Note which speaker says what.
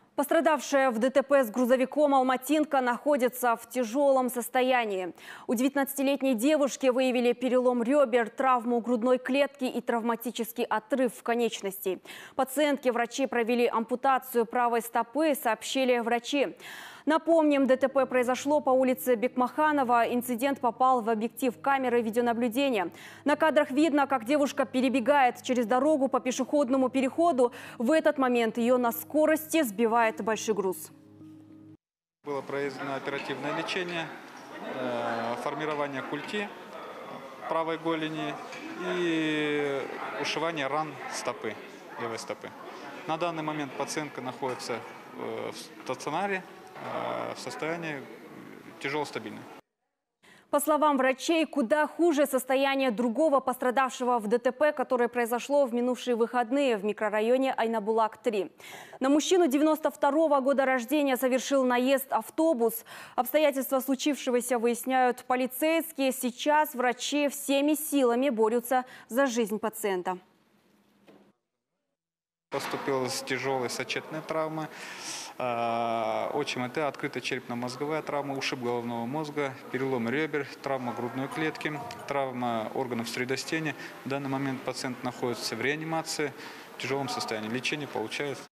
Speaker 1: Пострадавшая в ДТП с грузовиком алматинка находится в тяжелом состоянии. У 19-летней девушки выявили перелом ребер, травму грудной клетки и травматический отрыв конечностей. Пациентке врачи провели ампутацию правой стопы, сообщили врачи. Напомним, ДТП произошло по улице Бекмаханова. Инцидент попал в объектив камеры видеонаблюдения. На кадрах видно, как девушка перебегает через дорогу по пешеходному переходу. В этот момент ее на скорости сбивает большой груз.
Speaker 2: Было проведено оперативное лечение, формирование культи правой голени и ушивание ран стопы, левой стопы. На данный момент пациентка находится в стационаре в состоянии тяжело-стабильном.
Speaker 1: По словам врачей, куда хуже состояние другого пострадавшего в ДТП, которое произошло в минувшие выходные в микрорайоне Айнабулак-3. На мужчину 92-го года рождения совершил наезд автобус. Обстоятельства случившегося выясняют полицейские. Сейчас врачи всеми силами борются за жизнь пациента.
Speaker 2: Поступил с тяжелой сочетной травмой. ОЧМТ, открытая черепно-мозговая травма, ушиб головного мозга, перелом ребер, травма грудной клетки, травма органов средостения. В данный момент пациент находится в реанимации в тяжелом состоянии. Лечение получает.